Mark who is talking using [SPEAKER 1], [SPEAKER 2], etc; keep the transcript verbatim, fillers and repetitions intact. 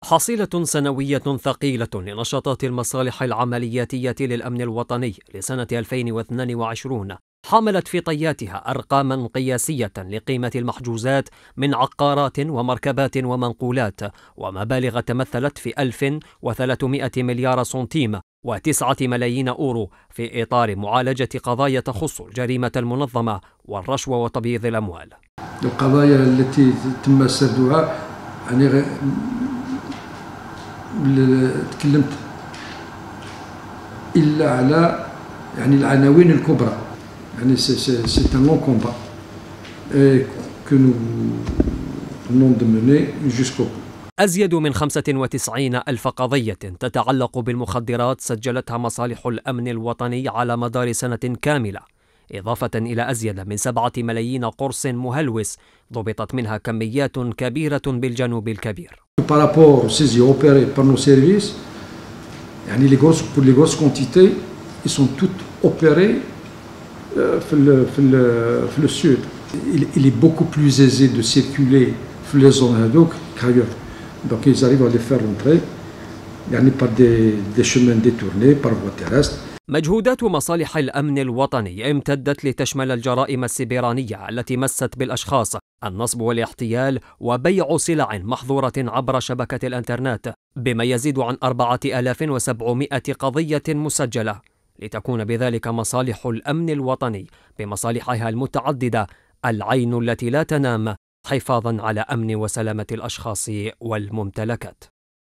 [SPEAKER 1] حصيلة سنوية ثقيلة لنشاطات المصالح العملياتية للأمن الوطني لسنة ألفين واثنين وعشرين حملت في طياتها أرقاما قياسية لقيمة المحجوزات من عقارات ومركبات ومنقولات، ومبالغ تمثلت في ألف وثلاثمائة مليار سنتيم وتسعة ملايين أورو في إطار معالجة قضايا تخص الجريمة المنظمة والرشوة وتبييض الأموال.
[SPEAKER 2] القضايا التي تم سردها يعني تكلمت إلا على يعني العناوين الكبرى، يعني سي ان لون كومبا كو نو نون دو موني جوسكو.
[SPEAKER 1] أزيد من خمسة وتسعين ألف قضية تتعلق بالمخدرات سجلتها مصالح الأمن الوطني على مدار سنة كاملة، إضافة إلى أزيد من سبعة ملايين قرص مهلوس ضبطت منها كميات كبيرة بالجنوب الكبير.
[SPEAKER 2] بارابور aux saisies opérées par nos services, يعني les grosses pour les grosses quantités, ils sont toutes opérées في le في le في le sud. Il, il est beaucoup plus aisé de circuler في les zones هذوك qu'ailleurs. Donc ils arrivent à les faire rentrer يعني par des des chemins détournés par voie terrestre.
[SPEAKER 1] مجهودات مصالح الأمن الوطني امتدت لتشمل الجرائم السبرانية التي مست بالأشخاص، النصب والاحتيال وبيع سلع محظورة عبر شبكة الإنترنت، بما يزيد عن أربعة آلاف وسبعمائة قضية مسجلة، لتكون بذلك مصالح الأمن الوطني بمصالحها المتعددة العين التي لا تنام، حفاظا على أمن وسلامة الأشخاص والممتلكات.